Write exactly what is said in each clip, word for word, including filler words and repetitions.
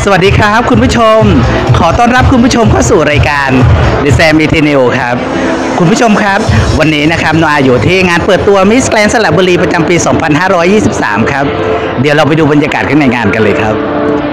สวัสดีครับคุณผู้ชมขอต้อนรับคุณผู้ชมเข้าสู่รายการ The Sam e t e n e l ครับคุณผู้ชมครับวันนี้นะครับโนอาอยู่ที่งานเปิดตัว Miss Grand สระบุรีประจำปี สองพันห้าร้อยยี่สิบสาม ครับเดี๋ยวเราไปดูบรรยากาศข้างในงานกันเลยครับ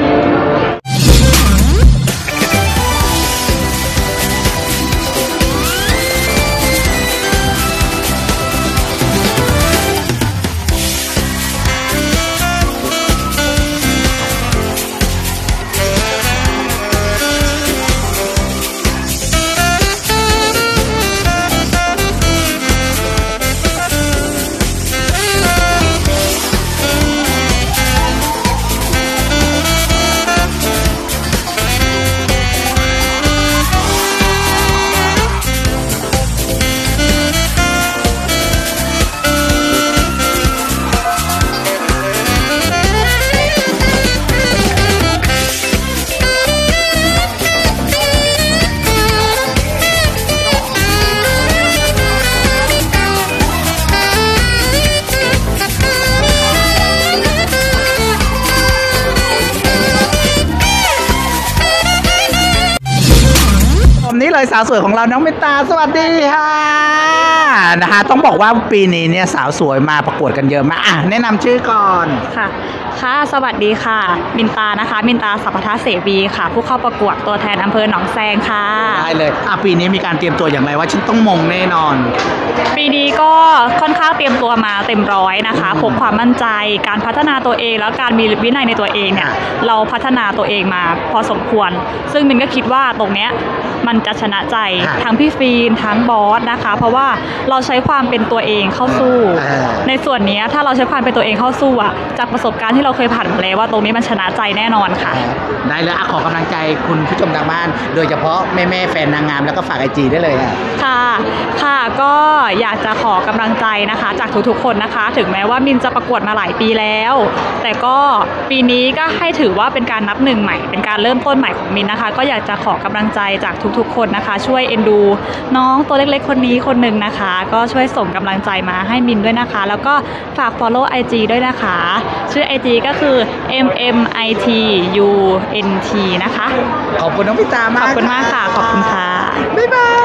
นี่เลยสาวสวยของเราน้องเมตตาสวัสดีค่ะนะฮะต้องบอกว่าปีนี้เนี่ยสาวสวยมาประกวดกันเยอะมากอ่ะแนะนำชื่อก่อนค่ะค่ะสวัสดีค่ะมินตานะคะมินตาสัพพทเสวีค่ะผู้เข้าประกวดตัวแทนอำเภอหนองแซงค่ะได้เลยอ่ะปีนี้มีการเตรียมตัวอย่างไรว่าฉันต้องมงแน่นอนปีนี้ก็ค่อนข้างเตรียมตัวมาเต็มร้อยนะคะพกความมั่นใจการพัฒนาตัวเองแล้วการมีวินัยในตัวเองเนี่ยเราพัฒนาตัวเองมาพอสมควรซึ่งมินก็คิดว่าตรงเนี้ยมันจะชนะใจทั้งพี่ฟีนทั้งบอสนะคะเพราะว่าเราใช้ความเป็นตัวเองเข้าสู้ในส่วนนี้ถ้าเราใช้ความเป็นตัวเองเข้าสู้อ่ะจากประสบการณ์ที่เราเคยผ่านมาแล้วว่าตรงนี้มันชนะใจแน่นอนค่ะได้เลยขอกำลังใจคุณผู้ชมทางบ้านโดยเฉพาะแม่แม่แฟนนางงามแล้วก็ฝากไอจีได้เลยค่ะค่ะค่ะก็อยากจะขอกำลังใจนะคะจากทุกๆคนนะคะถึงแม้ว่ามินจะประกวดมาหลายปีแล้วแต่ก็ปีนี้ก็ให้ถือว่าเป็นการนับหนึ่งใหม่เป็นการเริ่มต้นใหม่ของมินนะคะก็อยากจะขอกำลังใจจากทุกๆคนนะคะช่วยเอ็นดูน้องตัวเล็กๆคนนี้คนหนึ่งนะคะก็ช่วยส่งกำลังใจมาให้มินด้วยนะคะแล้วก็ฝาก follow ไอ จี ด้วยนะคะชื่อ ไอ จี ก็คือ เอ็ม เอ็ม ไอ ที ยู เอ็น ที นะคะขอบคุณน้องพิตามากขอบคุณมากค่ะขอบคุณค่ะบ๊ายบาย